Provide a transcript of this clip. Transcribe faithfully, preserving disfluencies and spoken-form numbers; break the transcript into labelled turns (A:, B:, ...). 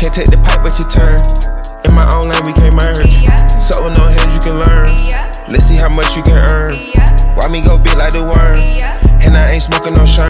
A: Can't take the pipe, but you turn. In my own lane, we can't merge. So with no hands, you can learn. Let's see how much you can earn. Why me go big like the worm? And I ain't smoking no shirt.